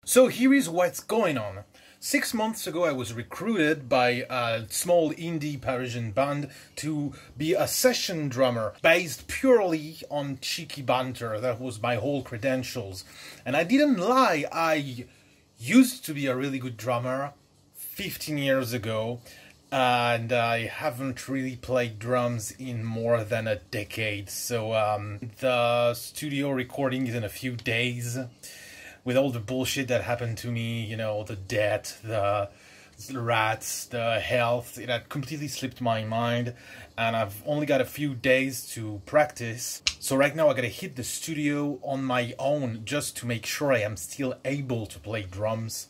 So here is what's going on. 6 months ago I was recruited by a small indie Parisian band to be a session drummer based purely on cheeky banter. That was my whole credentials. And I didn't lie, I used to be a really good drummer 15 years ago, and I haven't really played drums in more than a decade. So the studio recording is in a few days. With all the bullshit that happened to me, you know, the debt, the rats, the health, it had completely slipped my mind, and I've only got a few days to practice. So right now I gotta hit the studio on my own just to make sure I am still able to play drums.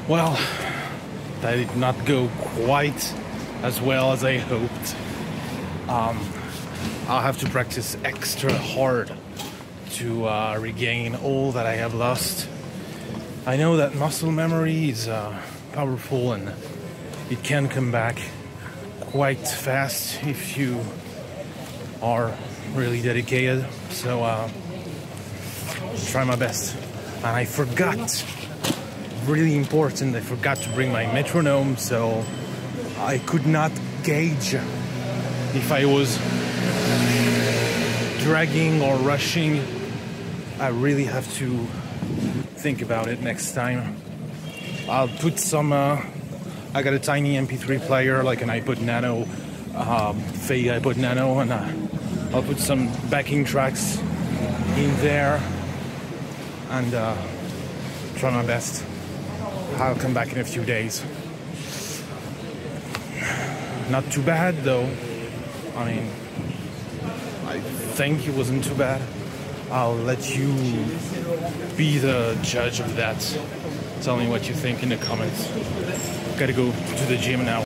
Well, that did not go quite as well as I hoped. I'll have to practice extra hard to regain all that I have lost. I know that muscle memory is powerful and it can come back quite fast if you are really dedicated. So try my best. And I forgot, really important, I forgot to bring my metronome, so I could not gauge if I was dragging or rushing. I really have to think about it next time. I'll put some, I got a tiny MP3 player, like an iPod Nano, fake iPod Nano, and I'll put some backing tracks in there and try my best. I'll come back in a few days. Not too bad though. I mean, I think it wasn't too bad. I'll let you be the judge of that. Tell me what you think in the comments. Gotta go to the gym now.